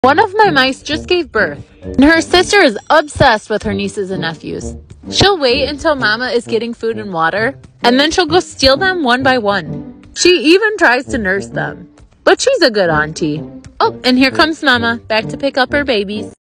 One of my mice just gave birth, and her sister is obsessed with her nieces and nephews. She'll wait until Mama is getting food and water, and then she'll go steal them one by one. She even tries to nurse them, but she's a good auntie. Oh, and here comes Mama, back to pick up her babies.